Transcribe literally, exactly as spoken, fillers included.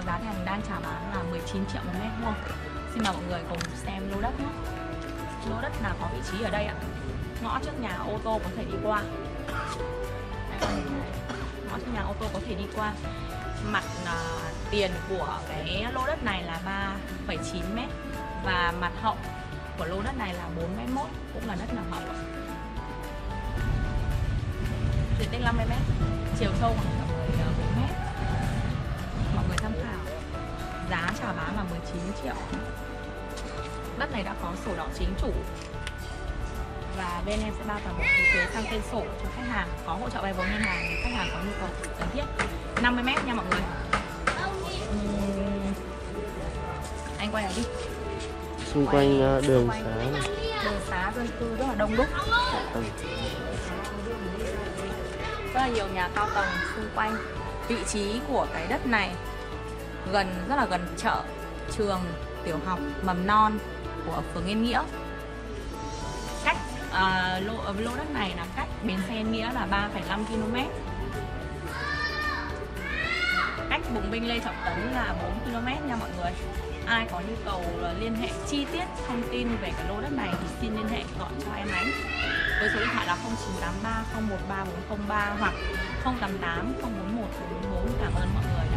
giá thành đang chào bán là mười chín triệu một mét vuông. Xin mời mọi người cùng xem lô đất nhé. Lô đất là có vị trí ở đây ạ. Ngõ trước nhà ô tô có thể đi qua. Đây, ngõ trước nhà ô tô có thể đi qua. Mặt uh, tiền của cái lô đất này là ba phẩy chín mét và mặt hậu của lô đất này là bốn mét mốt, cũng là đất nằm hậu. Diện tích năm mươi mét, chiều sâu khoảng tầm bốn mét. Mọi người tham khảo. Giá chào bán là mười chín triệu. Đất này đã có sổ đỏ chính chủ và bên em sẽ bao toàn bộ phí thuế sang tên sổ cho khách hàng, có hỗ trợ vay vốn ngân hàng nếu khách hàng có nhu cầu cần thiết. năm mươi mét nha mọi người. uhm. Anh quay lại đi. Xung quanh quay, đường xá đường xá dân cư rất là đông đúc, ừ. rất là nhiều nhà cao tầng xung quanh. Vị trí của cái đất này gần, rất là gần chợ, trường tiểu học, mầm non của phường Yên Nghĩa. Cách à, lô, lô đất này là cách bến xe Yên Nghĩa là ba phẩy năm ki lô mét. Cách Bùng Binh Lê Trọng Tấn là bốn ki lô mét nha mọi người. Ai có nhu cầu liên hệ chi tiết thông tin về cái lô đất này thì xin liên hệ gọi cho em Ánh với số điện thoại là không chín tám ba không một ba bốn không ba hoặc không tám tám không bốn một bốn bốn bốn. Cảm ơn mọi người.